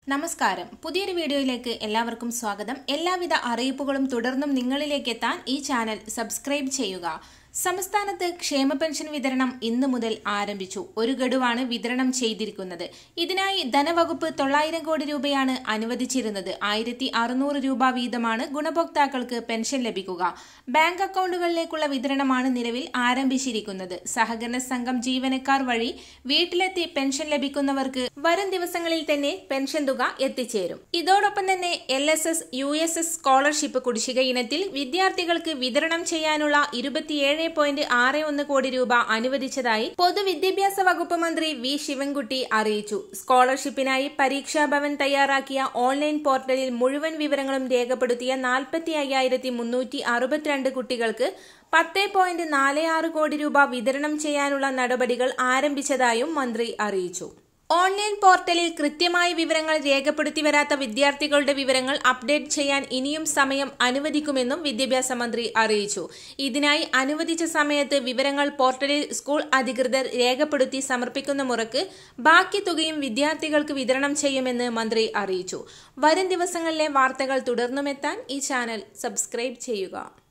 നമസ്കാരം. പുതിയൊരു വീഡിയോയിലേക്ക് എല്ലാവർക്കും സ്വാഗതം. എല്ലാവിധ അറിയിപ്പുകളും തുടർന്നും നിങ്ങളിലേക്ക് എത്താൻ ഈ ചാനൽ സബ്സ്ക്രൈബ് ചെയ്യുക. സംസ്ഥാനത്ത് ക്ഷേമ പെൻഷൻ വിതരണം ഇന്നു മുതൽ ആരംഭിച്ചു. ഒരു ഗഡുവാണ് വിതരണം ചെയ്തിരിക്കുന്നത്. ഇതിനായി ധനവകുപ്പ് 900 കോടി രൂപയാണ് അനുവദിച്ചിരുന്നത്. 1600 രൂപ വീതമാണ് ഗുണഭോക്താക്കൾക്ക് പെൻഷൻ ലഭിക്കുക. ബാങ്ക് അക്കൗണ്ടുകളിലേക്കുള്ള വിതരണമാണ് നിലവിൽ ആരംഭിച്ചിരിക്കുന്നത്. സഹകരണ സംഘം ജീവനക്കാർ വഴി വീട്ടിലെത്തി പെൻഷൻ ലഭിക്കുന്നവർക്ക് വരും ദിവസങ്ങളിൽ തന്നെ പെൻഷൻ തുക എത്തിച്ചേരും. ഇതോടൊപ്പം തന്നെ LSS, USS സ്കോളർഷിപ്പ് കുടിശ്ശിക ഇനത്തിൽ വിദ്യാർത്ഥികൾക്ക് വിതരണം ചെയ്യാനുള്ള 27.61 കോടി രൂപ അനുവദിച്ചതായി പൊതുവിദ്യാഭ്യാസ വകുപ്പ് മന്ത്രി വി ശിവൻകുട്ടി അറിയിച്ചു. സ്കോളർഷിപ്പിനായി പരീക്ഷാ ഭവൻ തയ്യാറാക്കിയ ഓൺലൈൻ പോർട്ടലിൽ മുഴുവൻ വിവരങ്ങളും രേഖപ്പെടുത്തിയ 45,362 കുട്ടികൾക്ക് 10.46 കോടി രൂപ വിതരണം ചെയ്യാനുള്ള നടപടികൾ ആരംഭിച്ചതായും മന്ത്രി അറിയിച്ചു. ഓൺലൈൻ പോർട്ടലിൽ കൃത്യമായി വിവരങ്ങൾ രേഖപ്പെടുത്തി വരാത്ത വിദ്യാർത്ഥികളുടെ വിവരങ്ങൾ അപ്ഡേറ്റ് ചെയ്യാൻ ഇനിയും സമയം അനുവദിക്കുമെന്നും വിദ്യാഭ്യാസ മന്ത്രി അറിയിച്ചു. ഇതിനായി അനുവദിച്ച സമയത്ത് വിവരങ്ങൾ പോർട്ടലിൽ സ്കൂൾ അധികൃതർ രേഖപ്പെടുത്തി സമർപ്പിക്കുന്ന മുറയ്ക്ക് ബാക്കി തുകയും വിദ്യാർത്ഥികൾക്ക് വിതരണം ചെയ്യുമെന്ന് മന്ത്രി അറിയിച്ചു. വരും ദിവസങ്ങളിലെ വാർത്തകൾ തുടർന്നുമെത്താൻ ഈ ചാനൽ സബ്സ്ക്രൈബ് ചെയ്യുക.